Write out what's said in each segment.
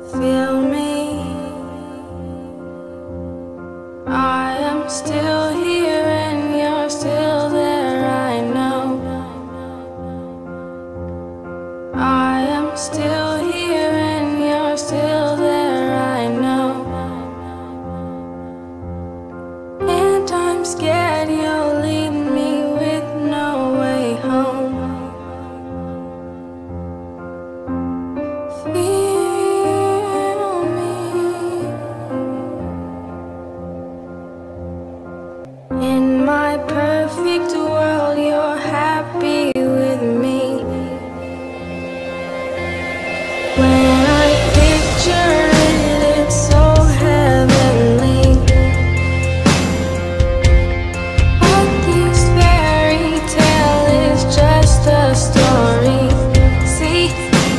Feel me, I am still here and you're still there, I know. I am still here and you're still there, I know. And I'm scared you'll leave me with no way home. In my perfect world, you're happy with me. When I picture it, it's so heavenly. But this fairy tale is just a story. See,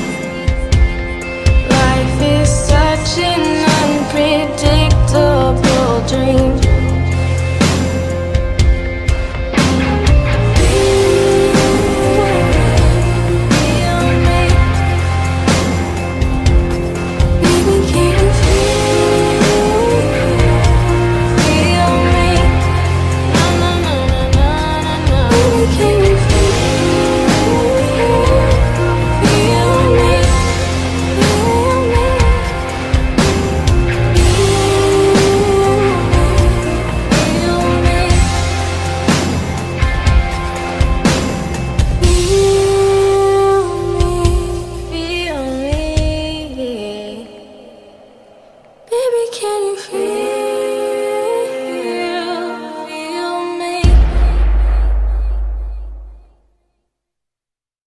life is such an unpredictable dream. Can you feel